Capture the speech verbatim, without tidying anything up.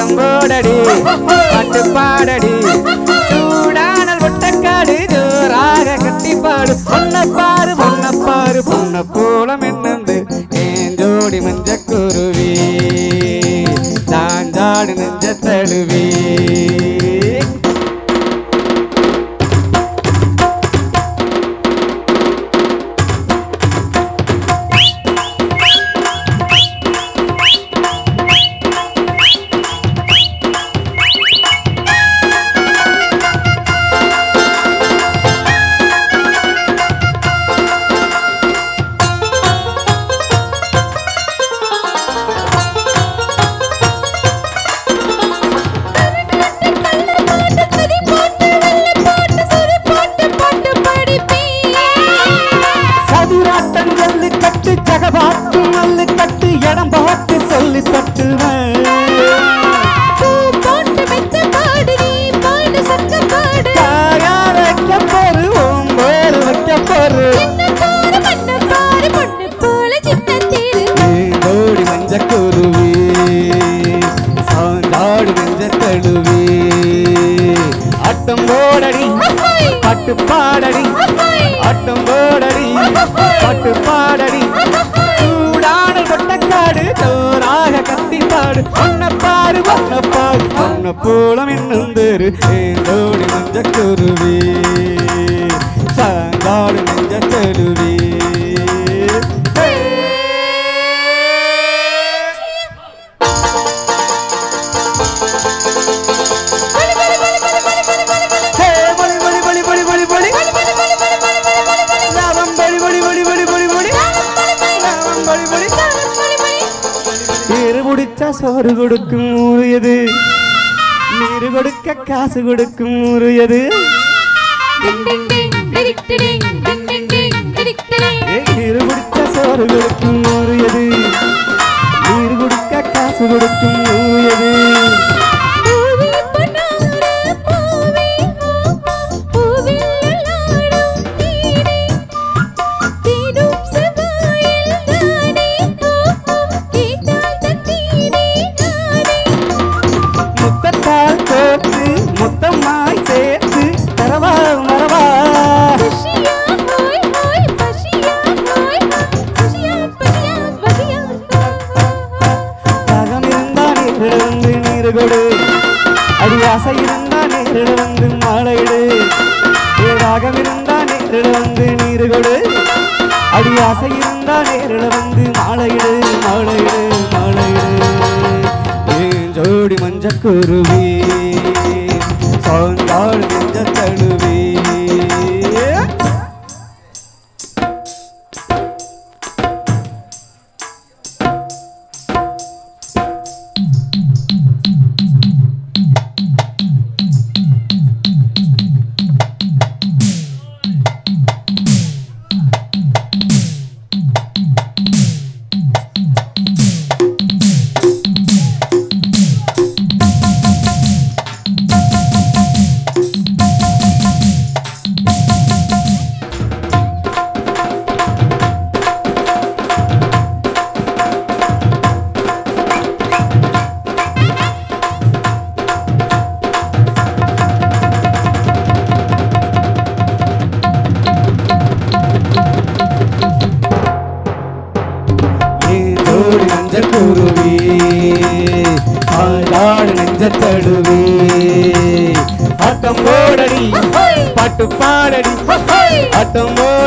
ஆட்டம் போடடி பாட்டு பாடடி சூடானல் ஒட்டக்காடு ஜோராக கட்டி பாடு பொன்ன பாரு பொன்ன பாரு பொன்ன போல மின்னந்து ஏன் ஜோடி மஞ்ச குருவி சாஞ்சாடு நெஞ்ச தழுவி பாட்டு பாடடி ஆட்டம் போடடி பாட்டு பாடடி சூடான கொட்டக்காடு ஜோராக கத்தி பாடு பொன்ன பாரு பொன்ன பாரு பொன்ன போல மின்னந்தேரு ஏந்தோடி மஞ்ச குருவி சாங்காடு நெஞ்ச தழுவி சோறு கொடுக்கும் ஊரு எது நீர் கொடுக்க காசு கொடுக்கும் ஊரு எது நீர் குடிச்ச சோறு கொடுக்கும் ஊரு எது நீர் கொடுக்க காசு கொடுக்கும் ஊரு எது ஆசை இருந்தா நேரில் வந்து மாலையிடு ராகம் இருந்தா நேரில் வந்து நீர் கொடு அடி ஆசை இருந்தா நேரில் வந்து மாலையிடு மாலையிடு மாலையிடு ஏன் ஜோடி மஞ்ச குருவி சாந்தாள் நெஞ்ச தழுவி ஆட்டம் போடடி பாட்டு பாடடி ஆட்டம்